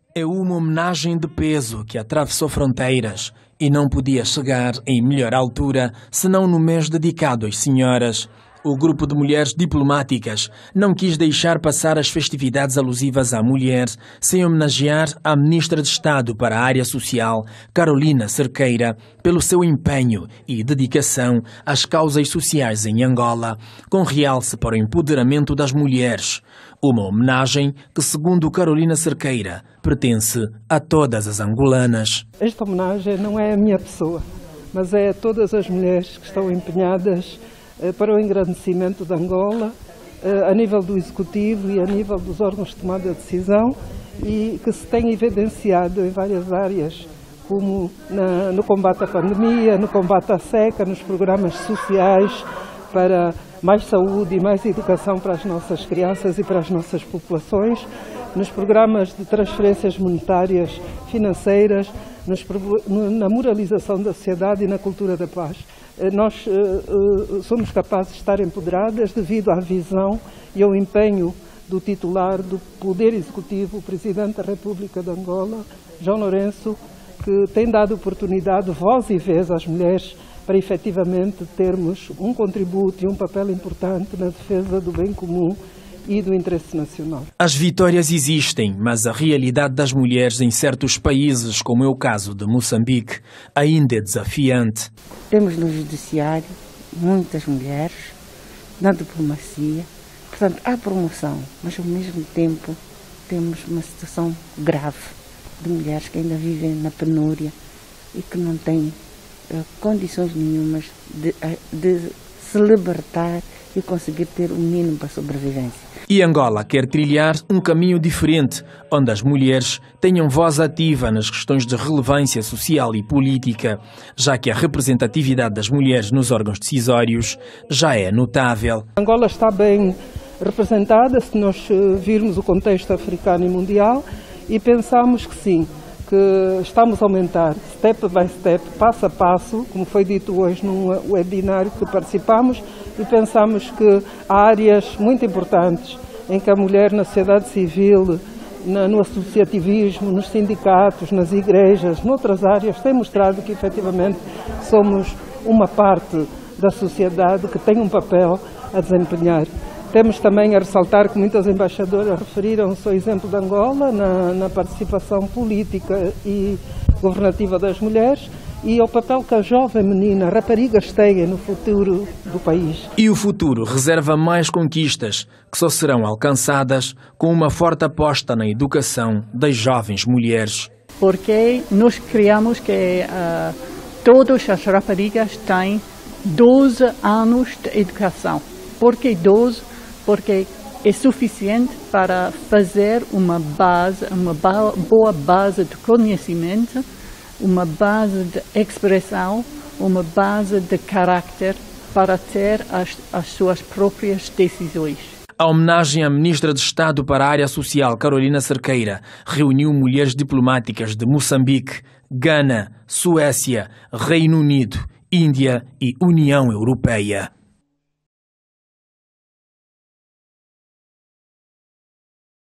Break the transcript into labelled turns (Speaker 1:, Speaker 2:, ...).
Speaker 1: É uma homenagem de peso que atravessou fronteiras e não podia chegar em melhor altura senão no mês dedicado às senhoras. O grupo de mulheres diplomáticas não quis deixar passar as festividades alusivas à mulher sem homenagear a Ministra de Estado para a Área Social, Carolina Cerqueira, pelo seu empenho e dedicação às causas sociais em Angola, com realce para o empoderamento das mulheres. Uma homenagem que, segundo Carolina Cerqueira, pertence a todas as angolanas.
Speaker 2: Esta homenagem não é a minha pessoa, mas é a todas as mulheres que estão empenhadas para o engrandecimento de Angola, a nível do Executivo e a nível dos órgãos de tomada de decisão, e que se tem evidenciado em várias áreas, como no combate à pandemia, no combate à seca, nos programas sociais para mais saúde e mais educação para as nossas crianças e para as nossas populações, nos programas de transferências monetárias, financeiras, na moralização da sociedade e na cultura da paz. Nós somos capazes de estar empoderadas devido à visão e ao empenho do titular do Poder Executivo, o Presidente da República de Angola, João Lourenço, que tem dado oportunidade, voz e vez às mulheres para efetivamente termos um contributo e um papel importante na defesa do bem comum e do interesse nacional.
Speaker 1: As vitórias existem, mas a realidade das mulheres em certos países, como é o caso de Moçambique, ainda é desafiante.
Speaker 3: Temos no judiciário muitas mulheres, na diplomacia, portanto há promoção, mas ao mesmo tempo temos uma situação grave de mulheres que ainda vivem na penúria e que não têm condições nenhumas de se libertar e conseguir ter o mínimo para a sobrevivência.
Speaker 1: E Angola quer trilhar um caminho diferente, onde as mulheres tenham voz ativa nas questões de relevância social e política, já que a representatividade das mulheres nos órgãos decisórios já é notável.
Speaker 2: Angola está bem representada se nós virmos o contexto africano e mundial e pensamos que sim, que estamos a aumentar step by step, passo a passo, como foi dito hoje num webinário que participamos, e pensamos que há áreas muito importantes em que a mulher na sociedade civil, no associativismo, nos sindicatos, nas igrejas, noutras áreas, tem mostrado que efetivamente somos uma parte da sociedade que tem um papel a desempenhar. Temos também a ressaltar que muitas embaixadoras referiram-se ao exemplo de Angola na participação política e governativa das mulheres e ao papel que a jovem menina, raparigas, têm no futuro do país.
Speaker 1: E o futuro reserva mais conquistas que só serão alcançadas com uma forte aposta na educação das jovens mulheres.
Speaker 4: Porque nós criamos que todas as raparigas têm 12 anos de educação. Por que 12? Porque é suficiente para fazer uma boa base de conhecimento, uma base de expressão, uma base de caráter para ter as suas próprias decisões.
Speaker 1: A homenagem à Ministra de Estado para a Área Social, Carolina Cerqueira, reuniu mulheres diplomáticas de Moçambique, Gana, Suécia, Reino Unido, Índia e União Europeia.